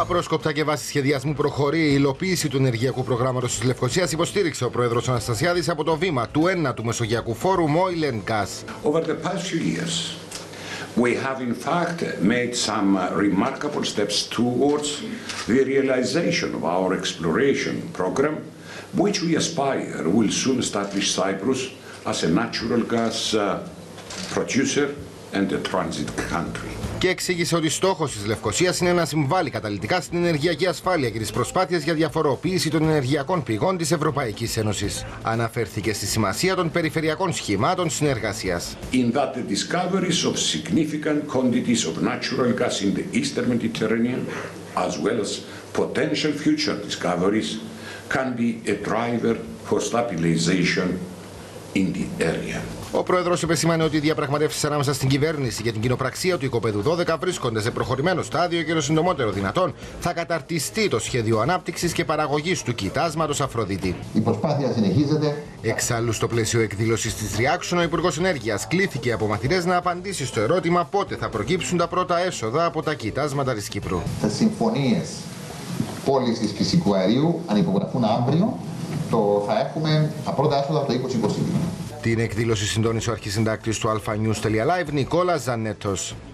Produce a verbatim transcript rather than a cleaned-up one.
Απρόσκοπτα και βάσει σχεδιασμού προχωρεί η υλοποίηση του ενεργειακού προγράμματος της Λευκωσίας, υποστήριξε ο πρόεδρος Αναστασιάδης από το βήμα του ένατου Μεσογειακού Φόρουμ Oil and Gas. Over the past few years, we have in fact made some remarkable steps towards the realization of our exploration program, which we aspire will soon establish Cyprus as a natural gas uh, producer and a transit country. Και εξήγησε ότι στόχος της Λευκωσίας είναι να συμβάλλει καταλυτικά στην ενεργειακή ασφάλεια και τις προσπάθειες για διαφοροποίηση των ενεργειακών πηγών της Ευρωπαϊκής Ένωσης. Αναφέρθηκε στη σημασία των περιφερειακών σχημάτων συνεργασίας. In that the discoveries of significant quantities of natural gas in the Eastern Mediterranean, as well as potential future discoveries, can be a driver for stabilization in the area. Ο πρόεδρος επεσήμανε ότι οι διαπραγματεύσεις ανάμεσα στην κυβέρνηση και την κοινοπραξία του οικοπεδού δώδεκα βρίσκονται σε προχωρημένο στάδιο και το συντομότερο δυνατόν θα καταρτιστεί το σχέδιο ανάπτυξης και παραγωγής του κοιτάσματος Αφροδίτη. Η προσπάθεια συνεχίζεται. Εξάλλου, στο πλαίσιο εκδήλωσης της Reaction, ο Υπουργός Ενέργειας κλήθηκε από μαθητές να απαντήσει στο ερώτημα πότε θα προκύψουν τα πρώτα έσοδα από τα κοιτάσματα της Κύπρου. Τα συμφωνίες πώλησης φυσικού αερίου, αν υπογραφούν αύριο, το θα έχουμε τα πρώτα έσοδα από το είκοσι είκοσι δύο. Την εκδήλωση συντόνισε ο αρχισυντάκτης του αλφα νιους τελεία λάιβ Νικόλας Ζανέτος.